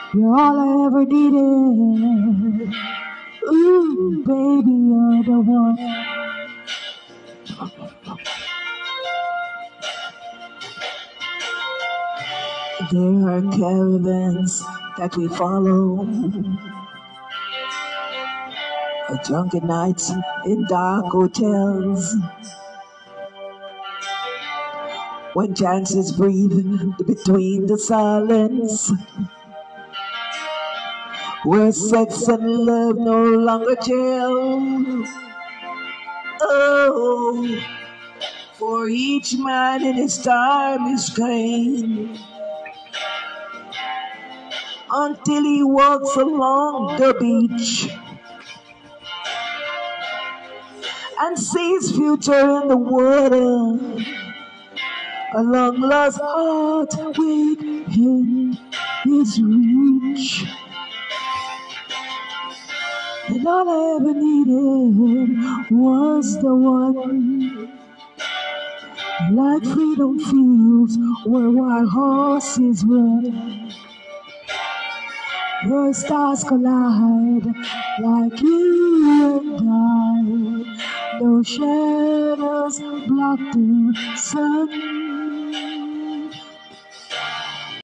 You're all I ever needed. Ooh, baby, you're the one. There are caravans that we follow, drunken nights in dark hotels, when chances breathe between the silence, where sex and love no longer jail. Oh, for each man in his time is came, until he walks along the beach and sees future in the water. A long lost heart within his reach. And all I ever needed was the one. Like freedom fields where wild horses run, where stars collide like you and I. No shadows block the sun.